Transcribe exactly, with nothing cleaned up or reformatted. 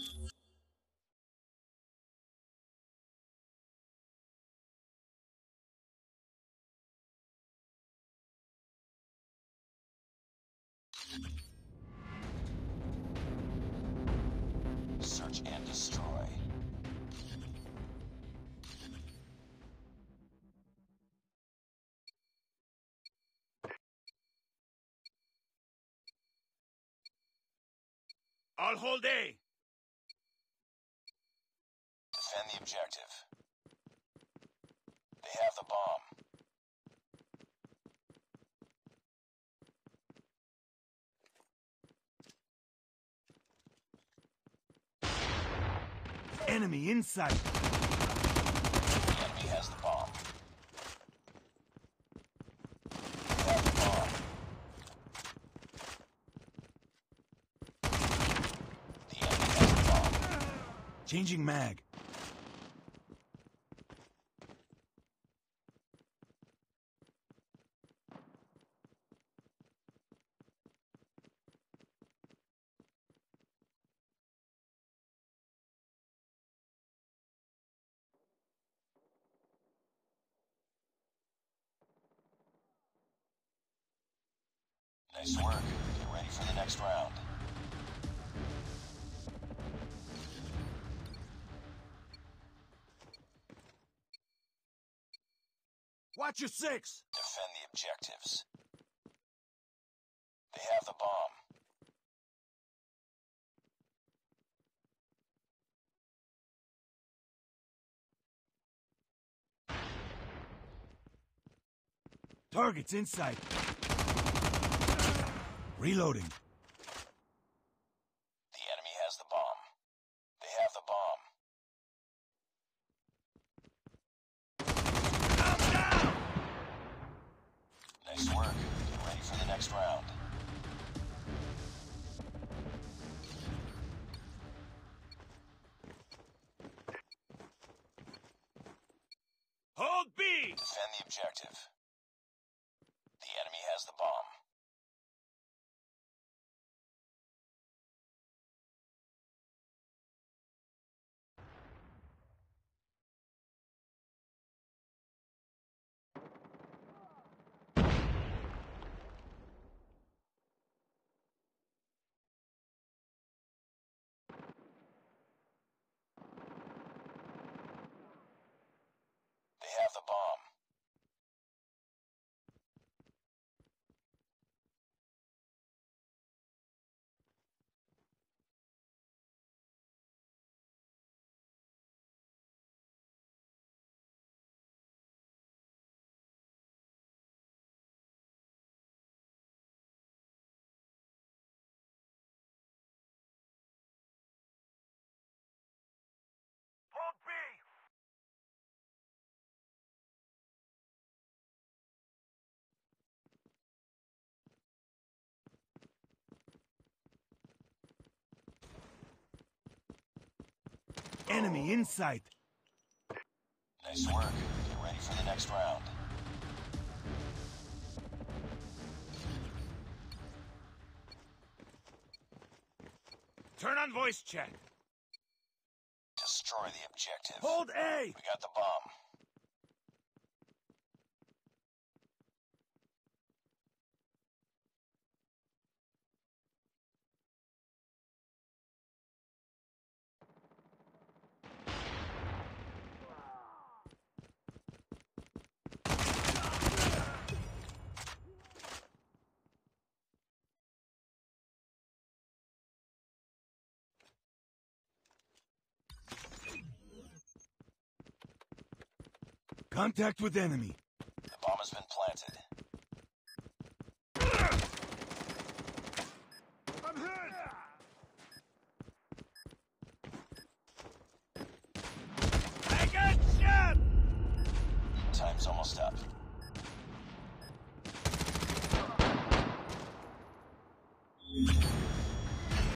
Search and destroy. I'll hold A. Defend the objective. They have the bomb. Enemy inside. The enemy has the bomb. They have the bomb. The enemy has the bomb. Changing mag. Nice work. Get ready for the next round. Watch your six. Defend the objectives. They have the bomb. Target's inside. Reloading. The enemy has the bomb. They have the bomb. Nice work. Get ready for the next round. Hold B. Defend the objective. The enemy has the bomb. They have the bomb. Hold B. Enemy in sight. Nice work. Get ready for the next round. Turn on voice chat. Destroy the objective. Hold A. We got the bomb. Contact with enemy. The bomb has been planted.